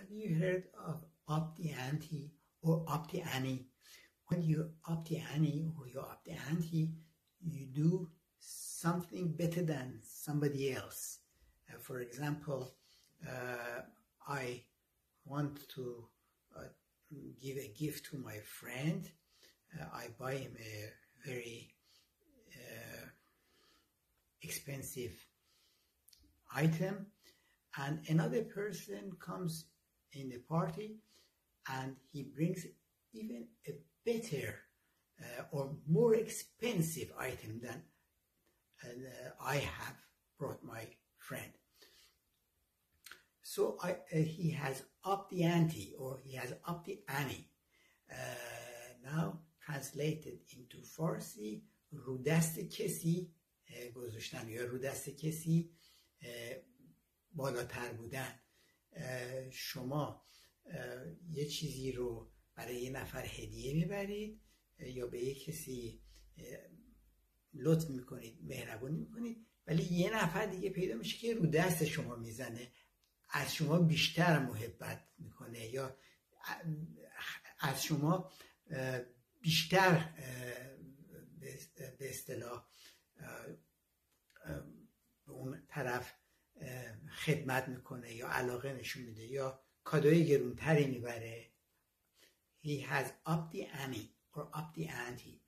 Have you heard of up the ante or up the ante? When you up the ante or you up the ante, you do something better than somebody else. For example, I want to give a gift to my friend. I buy him a very expensive item, and another person comes in the party and he brings even a better or more expensive item than I have brought my friend. So he has upped the ante, or he has upped the ante. Now translated into Farsi, رو دست کسی گذاشتن یا رو دست کسی بالاتر بودن. شما یه چیزی رو برای یه نفر هدیه میبرید یا به یه کسی لطف میکنید، مهربونی میکنید، ولی یه نفر دیگه پیدا میشه که رو دست شما میزنه، از شما بیشتر محبت میکنه یا از شما بیشتر به اصطلاح به اون طرف خدمت میکنه یا علاقه نشون میده یا کادوی گرونتری میبره. He has upped the ante or upped the ante.